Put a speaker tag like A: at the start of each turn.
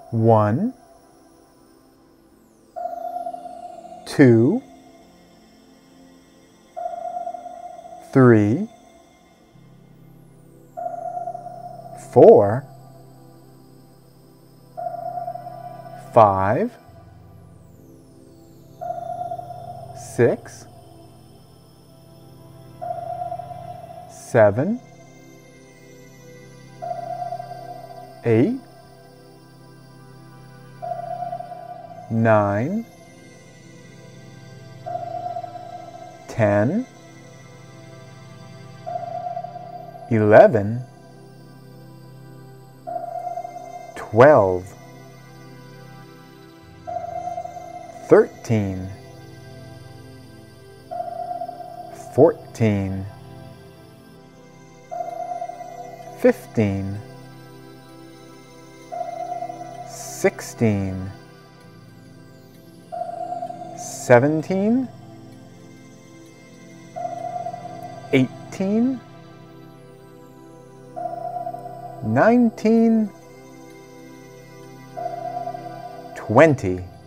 A: 1, 2, 3, 4, 5, 6, 7, 8, 9, 10, 11, 12, 13, 14, 15, 16, 17, 18, 19, 20.